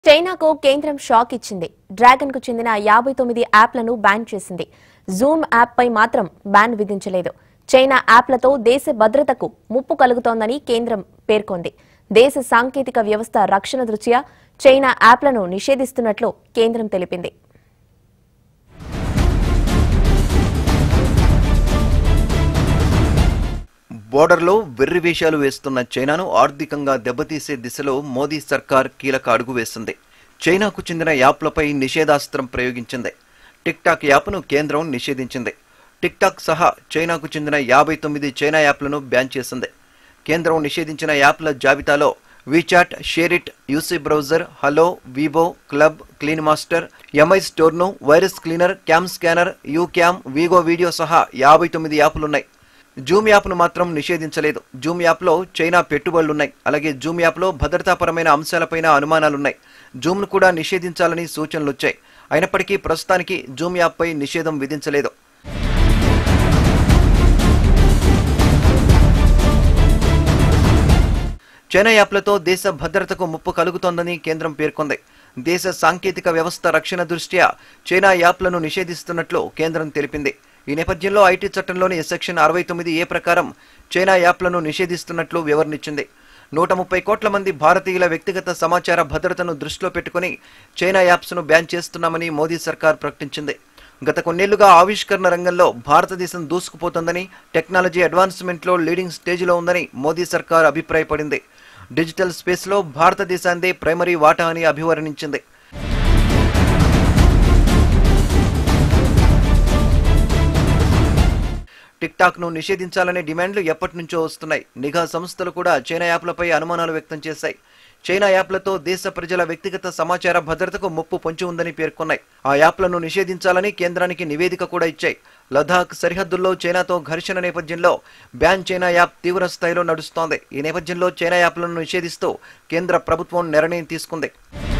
చైనాకు కేంద్రం షాక్ ఇచ్చింది. డ్రాగన్ కు చెందిన 59 యాప్లను బ్యాన్ చేసింది. జూమ్ యాప్ పై మాత్రం బ్యాన్ విధించలేదు. చైనా యాప్లతో దేశ భద్రతకు ముప్పు కలుగుతోందని కేంద్రం పేర్కొంది. దేశ సాంకేతిక వ్యవస్థ రక్షణ దృష్ట్యా చైనా యాప్లను నిషేధిస్తున్నట్లు కేంద్రం తెలిపింది. బోర్డర్లో వెర్రివేషాలు వేస్తున్న చైనాను ఆర్థికంగా దెబ్బతీసే దిశలో మోదీ సర్కార్ కీలక అడుగు వేసింది. చైనాకు చెందిన యాప్లపై నిషేధాస్త్రం ప్రయోగించింది. టిక్ టాక్ యాప్ను కేంద్రం నిషేధించింది. టిక్ టాక్ సహా చైనాకు చెందిన 59 చైనా యాప్లను బ్యాన్ చేసింది. కేంద్రం నిషేధించిన యాప్ల జాబితాలో WeChat, SHAREit, UC Browser, Helo, Vivo, Club, Clean Master, Mi స్టోర్ను, Virus Cleaner, Cam Scanner, YouCam, Vigo Video సహా 59 యాప్లున్నాయి. జూమ్ యాప్ను మాత్రం నిషేధించలేదు. జూమ్ యాప్లో చైనా పెట్టుబడులున్నాయి. అలాగే జూమ్ యాప్లో భద్రతాపరమైన అంశాలపైన అనుమానాలున్నాయి. జూమ్ను కూడా నిషేధించాలని సూచనలొచ్చాయి. అయినప్పటికీ ప్రస్తుతానికి జూమ్ యాప్పై నిషేధం విధించలేదు. చైనా యాప్లతో దేశ భద్రతకు ముప్పు కలుగుతోందని కేంద్రం పేర్కొంది. దేశ సాంకేతిక వ్యవస్థ రక్షణ దృష్ట్యా చైనా యాప్లను నిషేధిస్తున్నట్లు కేంద్రం తెలిపింది. ఈ నేపథ్యంలో ఐటీ చట్టంలోని సెక్షన్ 69A ప్రకారం చైనా యాప్లను నిషేధిస్తున్నట్లు వివరణిచ్చింది. 130 కోట్ల మంది భారతీయుల వ్యక్తిగత సమాచార భద్రతను దృష్టిలో పెట్టుకుని చైనా యాప్స్ను బ్యాన్ చేస్తున్నామని మోదీ సర్కార్ ప్రకటించింది. గత కొన్నేళ్లుగా ఆవిష్కరణ రంగంలో భారతదేశం దూసుకుపోతోందని, టెక్నాలజీ అడ్వాన్స్మెంట్లో లీడింగ్ స్టేజ్లో ఉందని మోదీ సర్కార్ అభిప్రాయపడింది. డిజిటల్ స్పేస్లో భారతదేశాందే ప్రైమరీ వాటా అని అభివర్ణించింది. టిక్ టాక్ను నిషేధించాలనే డిమాండ్లు ఎప్పటి నుంచో వస్తున్నాయి. నిఘా సంస్థలు కూడా చైనా యాప్లపై అనుమానాలు వ్యక్తం చేశాయి. చైనా యాప్లతో దేశ ప్రజల వ్యక్తిగత సమాచార భద్రతకు ముప్పు పొంచి ఉందని పేర్కొన్నాయి. ఆ యాప్లను నిషేధించాలని కేంద్రానికి నివేదిక కూడా ఇచ్చాయి. లదాఖ్ సరిహద్దుల్లో చైనాతో ఘర్షణ నేపథ్యంలో బ్యాన్ చైనా యాప్ తీవ్ర స్థాయిలో నడుస్తోంది. ఈ నేపథ్యంలో చైనా యాప్లను నిషేధిస్తూ కేంద్ర ప్రభుత్వం నిర్ణయం తీసుకుంది.